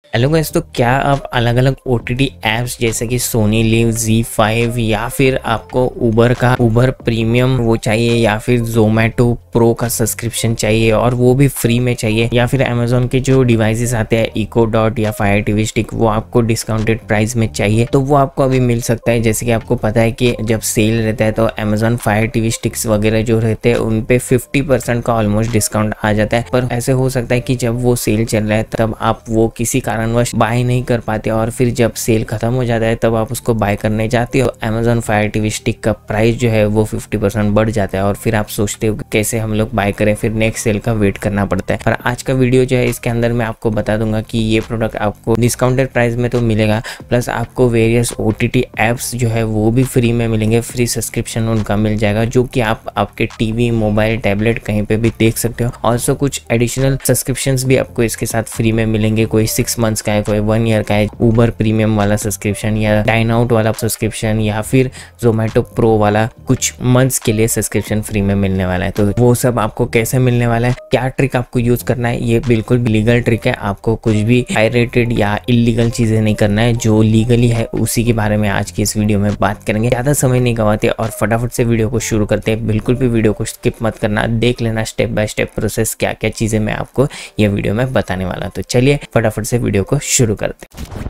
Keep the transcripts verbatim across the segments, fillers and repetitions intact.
Hello guys, तो क्या आप अलग अलग ओ टी टी ऐप्स जैसे कि सोनी लिव, ज़ी फाइव या फिर आपको उबर का उबर प्रीमियम वो चाहिए या फिर जोमेटो प्रो का सब्सक्रिप्शन चाहिए और वो भी फ्री में चाहिए, या फिर अमेजोन के जो डिवाइसेस आते हैं इको डॉट या फायर टीवी स्टिक वो आपको डिस्काउंटेड प्राइस में चाहिए तो वो आपको अभी मिल सकता है। जैसे कि आपको पता है कि जब सेल रहता है तो अमेजोन फायर टीवी स्टिक्स वगैरह जो रहते हैं उन पे फिफ्टी परसेंट का ऑलमोस्ट डिस्काउंट आ जाता है। पर ऐसे हो सकता है कि जब वो सेल चल रहा है तब आप वो किसी कारणवश बाय नहीं कर पाते और फिर जब सेल खत्म हो जाता है तब आप उसको बाय करने जाते हो, अमेजोन फायर टीवी स्टिक का प्राइस जो है वो फिफ्टी परसेंट बढ़ जाता है और फिर आप सोचते हो कैसे हम लोग बाय करें, फिर नेक्स्ट सेल का वेट करना पड़ता है। पर आज का वीडियो जो है इसके अंदर मैं आपको बता दूंगा कि ये प्रोडक्ट आपको डिस्काउंटेड प्राइस में तो मिलेगा, प्लस आपको various O T T apps जो है वो भी फ्री में मिलेंगे, फ्री सब्सक्रिप्शन उनका मिल जाएगा जो कि आप आपके टीवी, मोबाइल, टैबलेट कहीं पे भी देख सकते हो। ऑल्सो कुछ एडिशनल सब्सक्रिप्शंस भी आपको इसके साथ फ्री में मिलेंगे, कोई सिक्स मंथ्स का है, कोई वन ईयर का है, उबर प्रीमियम वाला सब्सक्रिप्शन या डाइन आउट वाला सब्सक्रिप्शन या फिर जोमेटो प्रो वाला कुछ मंथ्स के लिए सब्सक्रिप्शन फ्री में मिलने वाला है। तो वो सब आपको कैसे मिलने वाला है, क्या ट्रिक आपको यूज करना है, ये बिल्कुल लीगल ट्रिक है। आपको कुछ भी पायरेटेड या इलीगल चीजें नहीं करना है, जो लीगली है उसी के बारे में आज की इस वीडियो में बात करेंगे। ज्यादा समय नहीं गवाते और फटाफट से वीडियो को शुरू करते हैं। बिल्कुल भी वीडियो को स्किप मत करना, देख लेना स्टेप बाय स्टेप प्रोसेस क्या क्या चीजें मैं आपको ये वीडियो में बताने वाला। तो चलिए फटाफट से वीडियो को शुरू करते हैं।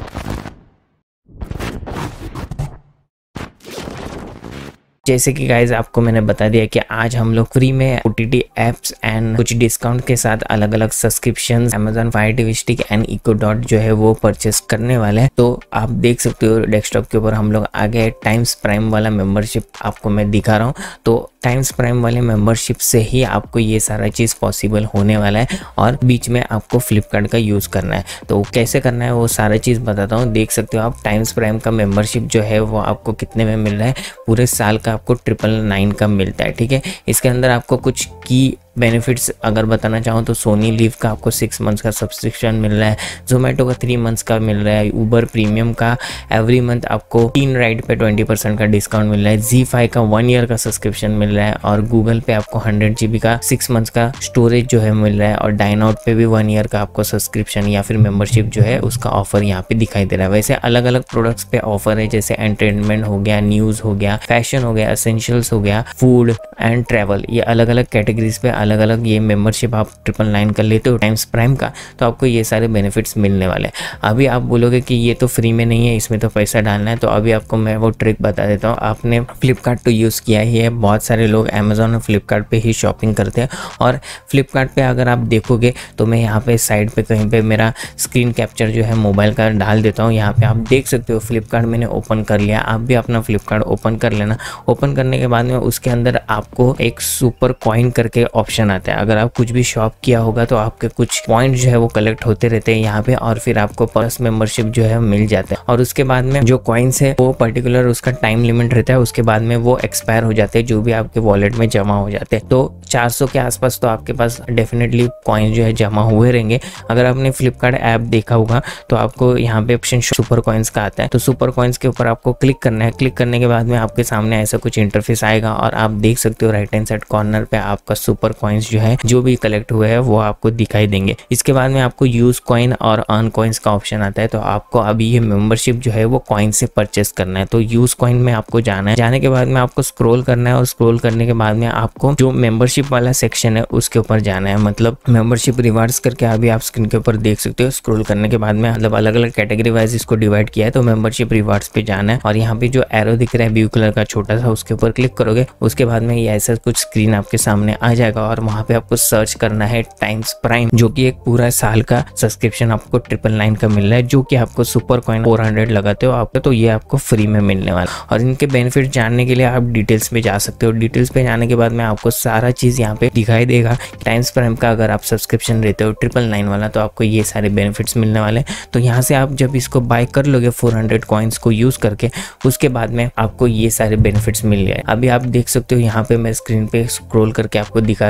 जैसे कि गाइज आपको मैंने बता दिया कि आज हम लोग फ्री में O T T apps and कुछ डिस्काउंट के साथ अलग अलग subscription Amazon Fire TV Stick and Echo Dot जो है वो परचेस करने वाले हैं। तो आप देख सकते हो डेस्कटॉप के ऊपर हम लोग आगे टाइम्स प्राइम वाला मेंबरशिप आपको मैं दिखा रहा हूँ। तो टाइम्स प्राइम वाले मेंबरशिप से ही आपको ये सारा चीज़ पॉसिबल होने वाला है और बीच में आपको फ्लिपकार्ट का यूज़ करना है। तो कैसे करना है वो सारा चीज़ बताता हूँ। देख सकते हो आप टाइम्स प्राइम का मेंबरशिप जो है वो आपको कितने में मिल रहा है, पूरे साल का आपको ट्रिपल नाइन का मिलता है। ठीक है, इसके अंदर आपको कुछ की बेनिफिट्स अगर बताना चाहूँ तो सोनी लिव का आपको सिक्स मंथ्स का सब्सक्रिप्शन मिल रहा है, जोमेटो का थ्री मंथ्स का मिल रहा है, उबर प्रीमियम का एवरी मंथ आपको तीन राइड पे ट्वेंटी परसेंट का डिस्काउंट मिल रहा है, ज़ी फाइव का वन ईयर का सब्सक्रिप्शन मिल रहा है और गूगल पे आपको हंड्रेड जी बी का सिक्स मंथ्स का स्टोरेज जो है मिल रहा है और डाइन आउट पे भी वन ईयर का आपको सब्सक्रिप्शन या फिर मेंबरशिप जो है उसका ऑफर यहाँ पे दिखाई दे रहा है। वैसे अलग अलग प्रोडक्ट्स पे ऑफर है, जैसे एंटरटेनमेंट हो गया, न्यूज़ हो गया, फैशन हो गया, एसेंशियल्स हो गया, फूड एंड ट्रैवल, ये अलग अलग कैटेगरीज पे अलग अलग ये मेंबरशिप आप ट्रिपल नाइन कर लेते हो टाइम्स प्राइम का तो आपको ये सारे बेनिफिट्स मिलने वाले हैं। अभी आप बोलोगे कि ये तो फ्री में नहीं है, इसमें तो पैसा डालना है, तो अभी आपको मैं वो ट्रिक बता देता हूँ। आपने फ्लिपकार्ट तो यूज़ किया ही है, बहुत सारे लोग अमेजोन और फ्लिपकार्ट पे ही शॉपिंग करते हैं और फ्लिपकार्ट पे अगर आप देखोगे तो मैं यहाँ पे साइड पे कहीं पे मेरा स्क्रीन कैप्चर जो है मोबाइल का डाल देता हूँ। यहाँ पे आप देख सकते हो फ्लिपकार्ट मैंने ओपन कर लिया, आप भी अपना फ्लिपकार्ट ओपन कर लेना। ओपन करने के बाद में उसके अंदर आपको एक सुपर कॉइन करके ऑप्शन आता है। अगर आप कुछ भी शॉप किया होगा तो आपके कुछ पॉइंट जो है वो कलेक्ट होते रहते हैं यहाँ पे और फिर आपको प्लस मेंबरशिप जो है मिल जाता है और उसके बाद में जो कॉइन्स है वो पर्टिकुलर उसका टाइम लिमिट रहता है, उसके बाद में वो एक्सपायर हो जाते हैं जो भी आपके वॉलेट में जमा हो जाते हैं। तो चार सौ के आसपास तो आपके पास डेफिनेटली कॉइन्स जो है जमा हुए रहेंगे। अगर आपने फ्लिपकार्ट ऐप देखा होगा तो आपको यहाँ पे ऑप्शन सुपर कॉइन्स का आता है, तो सुपर कॉइन्स के ऊपर आपको क्लिक करना है। क्लिक करने के बाद में आपके सामने ऐसा कुछ इंटरफेस आएगा और आप देख सकते हो राइट हैंड साइड कॉर्नर पे आपका सुपर कॉइन्स जो है जो भी कलेक्ट हुए हैं वो आपको दिखाई देंगे। इसके बाद में आपको यूज कॉइन और अर्न कॉइन्स का ऑप्शन आता है, तो आपको अभी ये मेंबरशिप जो है वो कॉइन से परचेस करना है। तो यूज कॉइन में आपको जाना है, जाने के बाद में आपको स्क्रॉल करना है और स्क्रॉल करने के बाद में आपको जो मेंबरशिप वाला सेक्शन है उसके ऊपर जाना है, मतलब मेंबरशिप रिवार्ड्स करके अभी आप स्क्रीन के ऊपर देख सकते हो। स्क्रॉल करने के बाद में मतलब अलग अलग कैटेगरी वाइज इसको डिवाइड किया है, तो मेंबरशिप रिवार्ड्स पे जाना है और यहाँ पे जो एरो दिख रहा है ब्लू कलर का छोटा सा उसके ऊपर क्लिक करोगे, उसके बाद में ये ऐसा कुछ स्क्रीन आपके सामने आ जाएगा और वहां पे आपको सर्च करना है टाइम्स प्राइम, जो कि एक पूरा साल का सब्सक्रिप्शन आपको ट्रिपल नाइन का मिल रहा है, जो कि आपको सुपर कॉइन फोर हंड्रेड लगाते हो आपको तो ये आपको फ्री में मिलने वाला है। और इनके बेनिफिट जानने के लिए आप डिटेल्स पे जा सकते हो। डिटेल्स पे जाने के बाद में आपको सारा चीज यहाँ पे दिखाई देगा। टाइम्स प्राइम का अगर आप सब्सक्रिप्शन लेते हो ट्रिपल नाइन वाला तो आपको ये सारे बेनिफिट्स मिलने वाले। तो यहाँ से आप जब इसको बाय कर लोगे फोर हंड्रेड कॉइन्स को यूज करके, उसके बाद में आपको ये सारे बेनिफिट्स मिल गए। अभी आप देख सकते हो यहाँ पे मैं स्क्रीन पे स्क्रॉल करके आपको दिखा रहा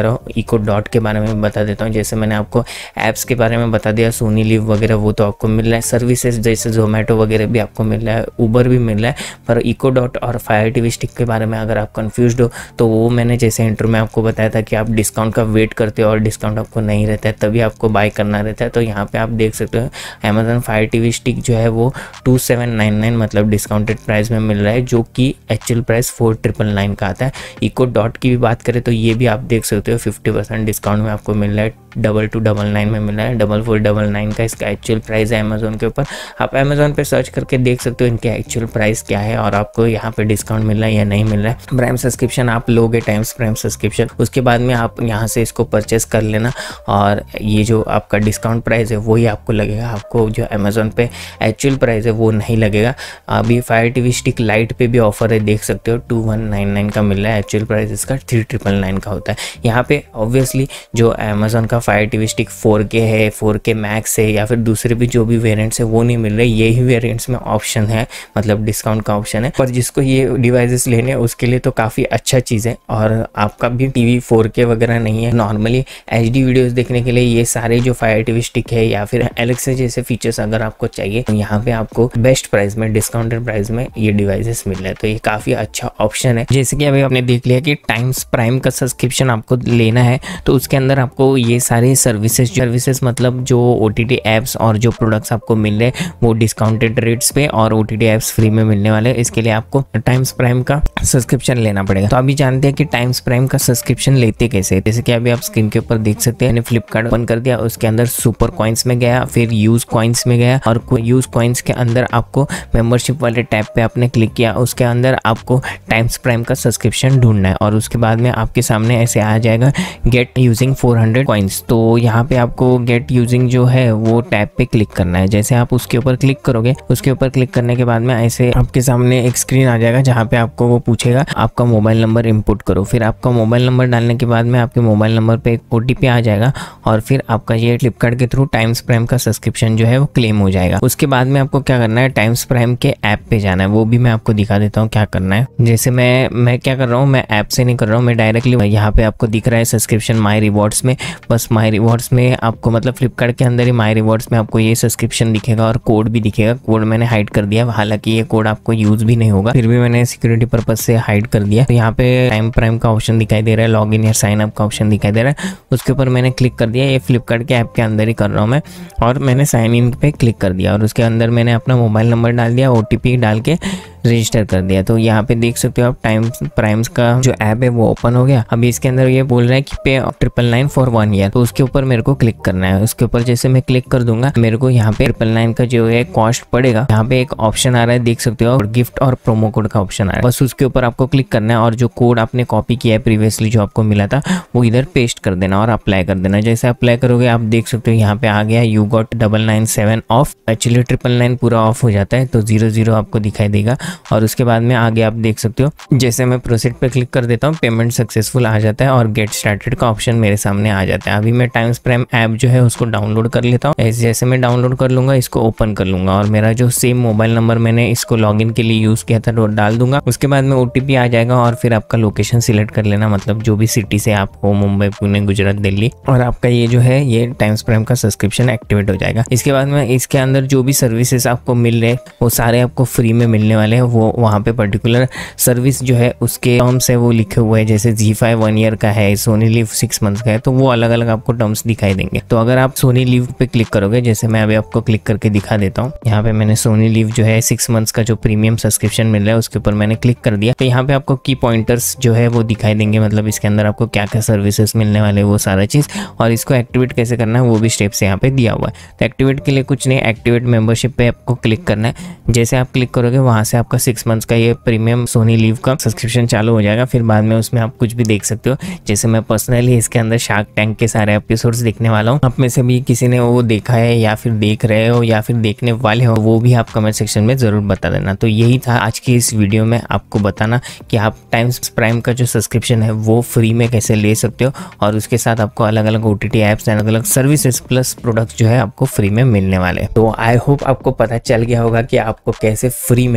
रहा हूँ इको डॉट के बारे में बता देता हूँ। जैसे मैंने आपको ऐप्स के बारे में बता दिया, सोनी लिव वगैरह वो तो आपको मिल रहा है, सर्विसेज जैसे जोमेटो वगैरह भी आपको मिल रहा है, ऊबर भी मिल रहा है। पर इको डॉट और फायर टीवी स्टिक के बारे में अगर आप कंफ्यूज्ड हो तो वो मैंने जैसे इंट्रो में आपको बताया था कि आप डिस्काउंट का वेट करते हो और डिस्काउंट आपको नहीं रहता है तभी आपको बाय करना रहता है। तो यहाँ पे आप देख सकते हो अमेजन फायर टीवी स्टिक जो है वो टू सेवन नाइन नाइन मतलब डिस्काउंटेड प्राइस में मिल रहा है, जो कि actual price four triple nine का आता है। इको डॉट की भी बात करें तो ये भी आप देख सकते हो फिफ्टी परसेंट डिस्काउंट में आपको मिल रहा है, डबल टू डबल नाइन में मिल रहा है, डबल फोर डबल नाइन का इसका एक्चुअल प्राइस है अमेजोन के ऊपर। आप अमेजोन पे सर्च करके देख सकते हो इनके एक्चुअल प्राइस क्या है और आपको यहाँ पे डिस्काउंट मिल रहा है या नहीं मिल रहा है। प्राइम सब्सक्रिप्शन आप लोगे, टाइम्स प्राइम सब्सक्रिप्शन, उसके बाद में आप यहाँ से इसको परचेस कर लेना और ये जो आपका डिस्काउंट प्राइस है वही आपको लगेगा, आपको जो अमेजोन पे एक्चुअल प्राइस है वो नहीं लगेगा। अभी फायर टीवी स्टिक लाइट पे भी ऑफर है, देख सकते हो टू वन नाइन नाइन का मिल रहा है, एक्चुअल प्राइस इसका थ्री ट्रिपल नाइन का होता है। यहाँ पे ऑब्वियसली जो अमेजोन का फायर टीवी स्टिक फोर के है, फोर के मैक्स है या फिर दूसरे भी जो भी वेरिएंट्स है वो नहीं मिल रहे, यही वेरिएंट्स में ऑप्शन है, मतलब डिस्काउंट का ऑप्शन है। पर जिसको ये डिवाइसेस लेने उसके लिए तो काफ़ी अच्छा चीज़ है। और आपका भी टीवी फोर के वगैरह नहीं है, नॉर्मली एचडी वीडियोस देखने के लिए ये सारे जो फायर टीवी स्टिक है या फिर एलेक्सा जैसे फीचर्स अगर आपको चाहिए तो यहाँ पे आपको बेस्ट प्राइस में, डिस्काउंटेड प्राइस में ये डिवाइसेस मिल रहा है। तो ये काफ़ी अच्छा ऑप्शन है। जैसे कि अभी आपने देख लिया कि टाइम्स प्राइम का सब्सक्रिप्शन आपको लेना है तो उसके अंदर आपको ये सारे सर्विसेज सर्विसेज मतलब जो ओटीटी एप्स और जो प्रोडक्ट्स आपको मिल रहे हैं वो डिस्काउंटेड रेट्स पे और ओटीटी एप्स फ्री में मिलने वाले हैं। इसके लिए आपको टाइम्स प्राइम का सब्सक्रिप्शन लेना पड़ेगा। तो अभी जानते हैं कि टाइम्स प्राइम का सब्सक्रिप्शन लेते कैसे। जैसे कि अभी आप स्क्रीन के ऊपर देख सकते हैं, मैंने फ्लिपकार्ट ओपन कर दिया, उसके अंदर सुपर कॉइन्स में गया, फिर यूज कॉइन्स में गया और यूज कॉइन्स के अंदर आपको मेंबरशिप वाले टैब पे आपने क्लिक किया, उसके अंदर आपको टाइम्स प्राइम का सब्सक्रिप्शन ढूंढना है और उसके बाद में आपके सामने ऐसे आ जाएगा get using four hundred coins. तो यहाँ पे आपको गेट यूजिंग जो है वो टैब पे क्लिक करना है। जैसे आप उसके ऊपर क्लिक करोगे, उसके ऊपर क्लिक करने के बाद में ऐसे आपके सामने एक स्क्रीन आ जाएगा जहाँ पे आपको वो पूछेगा आपका मोबाइल नंबर इनपुट करो। फिर आपका मोबाइल नंबर डालने के बाद में आपके मोबाइल नंबर पे एक ओटीपी आ जाएगा और फिर आपका ये फ्लिपकार्ट के थ्रू टाइम्स प्राइम का सब्सक्रिप्शन जो है वो क्लेम हो जाएगा। उसके बाद में आपको क्या करना है, टाइम्स प्राइम के ऐप पे जाना है, वो भी मैं आपको दिखा देता हूँ क्या करना है। जैसे मैं मैं क्या कर रहा हूँ, मैं ऐप से नहीं कर रहा हूँ, मैं डायरेक्टली यहाँ पे आपको दिख रहा है सब्सक्रिप्शन माई रिवॉर्ड्स में। बस माई रिवॉर्ड्स में आपको मतलब फ्लिपकार्ट के अंदर ही माई रिवॉर्ड्स में आपको ये सब्सक्रिप्शन दिखेगा और कोड भी दिखेगा। कोड मैंने हाइड कर दिया, हालांकि ये कोड आपको यूज भी नहीं होगा, फिर भी मैंने सिक्योरिटी पर्पज से हाइड कर दिया। तो यहाँ पे टाइम प्राइम का ऑप्शन दिखाई दे रहा है, लॉग इन या साइन अप का ऑप्शन दिखाई दे रहा है, उसके ऊपर मैंने क्लिक कर दिया। ये फ्लिपकार्ट के ऐप के अंदर ही कर रहा हूँ मैं और मैंने साइन इन पे क्लिक कर दिया और उसके अंदर मैंने अपना मोबाइल नंबर डाल दिया, ओटीपी डाल के रजिस्टर कर दिया। तो यहाँ पे देख सकते हो आप टाइम्स प्राइम्स का जो ऐप है वो ओपन हो गया। अभी इसके अंदर ये बोल रहा है कि pay triple nine for one year, तो उसके ऊपर मेरे को क्लिक करना है। उसके ऊपर जैसे मैं क्लिक कर दूंगा मेरे को यहाँ पे ट्रिपल नाइन का जो है कॉस्ट पड़ेगा। यहाँ पे एक ऑप्शन आ रहा है देख सकते हो और गिफ्ट और प्रोमो कोड का ऑप्शन आ रहा है, बस उसके ऊपर आपको क्लिक करना है और जो कोड आपने कॉपी किया है प्रीवियसली जो आपको मिला था वो इधर पेस्ट कर देना और अप्लाई कर देना। जैसे अप्लाई करोगे आप देख सकते हो यहाँ पे आ गया you got double nine seven off. Actually triple nine पूरा ऑफ हो जाता है तो जीरो जीरो आपको दिखाई देगा और उसके बाद में आगे आप देख सकते हो जैसे मैं प्रोसीड पे क्लिक कर देता हूँ पेमेंट सक्सेसफुल आ जाता है और गेट स्टार्टेड का ऑप्शन मेरे सामने आ जाता है। अभी मैं टाइम्स प्राइम ऐप जो है उसको डाउनलोड कर लेता हूँ। ऐसे जैसे मैं डाउनलोड कर लूंगा इसको ओपन कर लूंगा और मेरा जो सेम मोबाइल नंबर मैंने इसको लॉगिन के लिए यूज किया था वो डाल दूंगा। उसके बाद में ओटीपी आ जाएगा और फिर आपका लोकेशन सिलेक्ट कर लेना, मतलब जो भी सिटी से आप हो, मुंबई, पुणे, गुजरात, दिल्ली, और आपका ये जो है ये टाइम्स प्राइम का सब्सक्रिप्शन एक्टिवेट हो जाएगा। इसके बाद में इसके अंदर जो भी सर्विसेज आपको मिल रहे वो सारे आपको फ्री में मिलने वाले हैं। वो वहाँ पे पर्टिकुलर सर्विस जो है उसके टर्म्स है वो लिखे हुए हैं, जैसे जी फाइव वन ईयर का है, सोनी लिव सिक्स मंथ का है, तो वो अलग अलग आपको टर्म्स दिखाई देंगे। तो अगर आप सोनी लिव पे क्लिक करोगे, जैसे मैं अभी आपको क्लिक करके दिखा देता हूँ, यहाँ पे मैंने सोनी लिव जो है सिक्स मंथ्स का जो प्रीमियम सब्सक्रिप्शन मिल रहा है उसके ऊपर मैंने क्लिक कर दिया। तो यहाँ पे आपको की पॉइंटर्स जो है वो दिखाई देंगे, मतलब इसके अंदर आपको क्या क्या सर्विसेज मिलने वाले वो सारा चीज, और इसको एक्टिवेट कैसे करना है वो भी स्टेप्स यहाँ पे दिया हुआ है। तो एक्टिवेट के लिए कुछ नहीं, एक्टिवेट मेंबरशिप पे आपको क्लिक करना है। जैसे आप क्लिक करोगे वहां से आपका सिक्स मंथ्स का ये प्रीमियम सोनी लिव का सब्सक्रिप्शन चालू हो जाएगा। फिर बाद में उसमें आप कुछ भी देख सकते हो, जैसे मैं पर्सनली इसके अंदर शार्क टैंक के सारे एपिसोड्स देखने वाला हूँ। आप में से भी किसी ने वो देखा है या फिर देख रहे हो या फिर देखने वाले हो, वो भी आप कमेंट सेक्शन में जरूर बता देना। तो यही था आज की इस वीडियो में, आपको बताना कि आप टाइम्स प्राइम का जो सब्सक्रिप्शन है वो फ्री में कैसे ले सकते हो और उसके साथ आपको अलग अलग ओटीटी एप्स, अलग अलग सर्विसेज प्लस प्रोडक्ट्स जो है आपको फ्री में मिलने वाले हैं। तो आई होप आपको पता चल गया होगा कि आपको कैसे फ्री में legal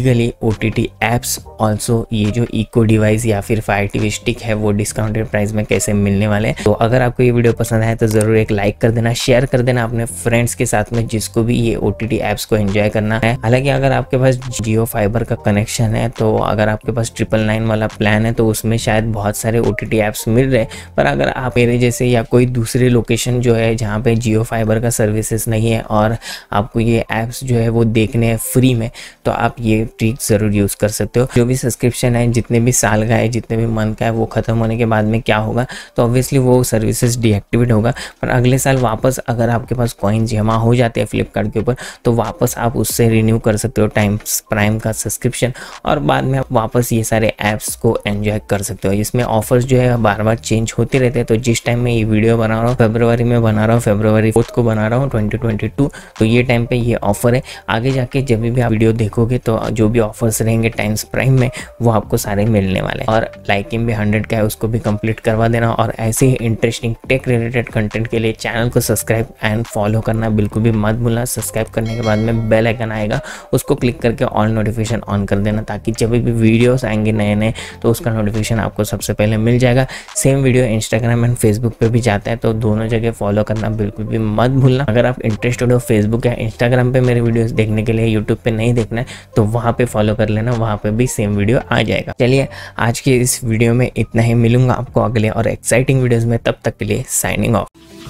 legally O T T apps also ये जो इको डिवाइस या फिर फायर टीवी स्टिक है वो डिस्काउंटेड प्राइस में कैसे मिलने वाले हैं। तो अगर आपको ये वीडियो पसंद आए तो ज़रूर एक लाइक कर देना, शेयर कर देना अपने फ्रेंड्स के साथ में जिसको भी ये ओ टी टी एप्स को एंजॉय करना है। हालांकि अगर आपके पास जियो फाइबर का कनेक्शन है तो अगर आपके पास ट्रिपल नाइन वाला प्लान है तो उसमें शायद बहुत सारे ओ टी टी एप्स मिल रहे हैं, पर अगर आप मेरे जैसे या कोई दूसरे लोकेशन जो है जहाँ पे जियो फाइबर का सर्विसेज नहीं है और आपको ये ऐप्स जो है वो देखने हैं फ्री में, तो आप ये ट्रिक ज़रूर यूज़ कर सकते हो। जो भी सब्सक्रिप्शन है जितने भी साल का है जितने भी मंथ का है वो ख़त्म होने के बाद में क्या होगा, तो ऑब्वियसली वो सर्विसेज डीएक्टिवेट होगा, पर अगले साल वापस अगर आपके पास कॉइन जमा हो जाते हैं फ्लिपकार्ट के ऊपर तो वापस आप उससे रिन्यू कर सकते हो टाइम्स प्राइम का सब्सक्रिप्शन और बाद में आप वापस ये सारे ऐप्स को एंजॉय कर सकते हो। इसमें ऑफर्स जो है बार बार चेंज होते रहते हैं। तो जिस टाइम में ये वीडियो बना रहा हूँ फरवरी में बना रहा हूँ, फरवरी फोर्थ को बना रहा हूँ ट्वेंटी ट्वेंटी टू, तो ये टाइम पे ये ऑफर है। आगे जाके जब भी आप वीडियो देखोगे तो जो भी ऑफर्स रहेंगे टाइम्स प्राइम में वो आपको सारे मिलने वाले हैं। और लाइकिंग भी हंड्रेड का है उसको भी कंप्लीट करवा देना। और ऐसे ही इंटरेस्टिंग टेक रिलेटेड कंटेंट के लिए चैनल को सब्सक्राइब एंड फॉलो करना बिल्कुल भी मत भूलना। सब्सक्राइब करने के बाद में बेल आइकन आएगा उसको क्लिक करके ऑल नोटिफिकेशन ऑन कर देना ताकि जब भी वीडियोस आएंगे नए नए तो उसका नोटिफिकेशन आपको सबसे पहले मिल जाएगा। Same video Instagram and Facebook पे भी जाता है तो दोनों जगह फॉलो करना बिल्कुल भी मत भूलना। अगर आप इंटरेस्टेड हो फेसबुक या इंस्टाग्राम पे मेरे वीडियोस देखने के लिए, यूट्यूब पे नहीं देखना है तो वहाँ पे फॉलो कर लेना, वहाँ पे भी सेम वीडियो आ जाएगा। चलिए आज के इस वीडियो में इतना ही, मिलूंगा आपको अगले और एक्साइटिंग वीडियोज़ में, तब तक के लिए साइनिंग ऑफ।